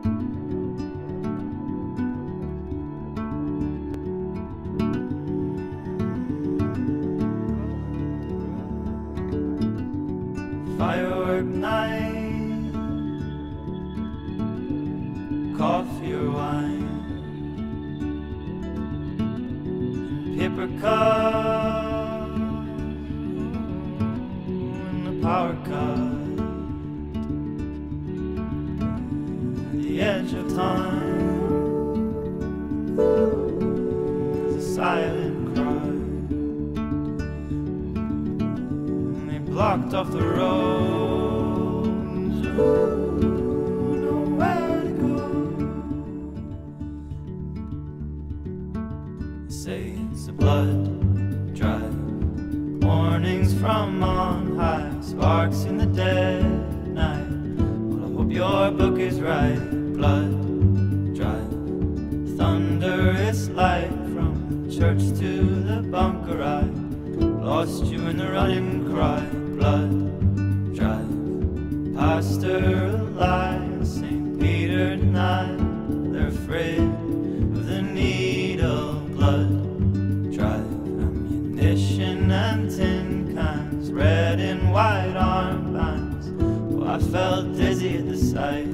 Firework night, coffee or wine, paper cup, and the power cut, the edge of time, there's a silent cry. Blocked off the roads, nowhere to go. They say it's a blood drive, warnings from on high, sparks in the dead night. Well, I hope your book is right. Blood drive, thunderous light from church to the bunker. I lost you in the running cry. Blood drive, pastor alive, St. Peter denied. They're afraid of the needle. Blood drive, ammunition and tin cans, red and white armbands. Oh, I felt dizzy at the sight.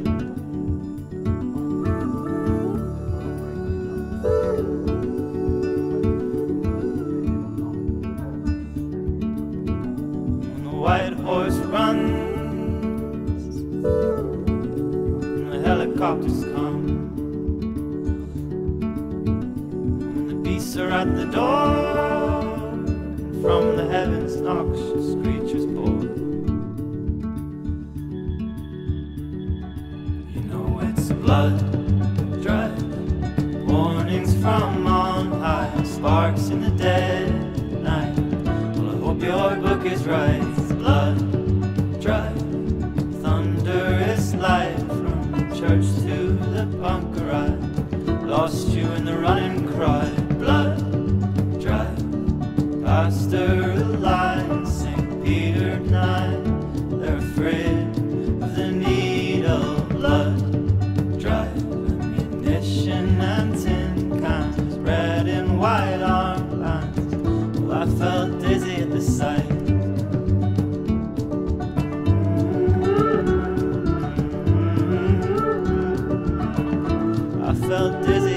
White horse runs, and the helicopters come, and the beasts are at the door, and from the heavens noxious creatures pour. You know it's a blood drive, warnings from on high, sparks in the dead night. Well, I hope your book is right. Blood drive, thunderous light from church to the bunker. I lost you in the running cry. Blood drive, pastor alive, St. Peter denied. They're afraid of the needle. Blood drive, ammunition and tin cans, red and white armbands. Well, I felt dizzy at the sight. Felt dizzy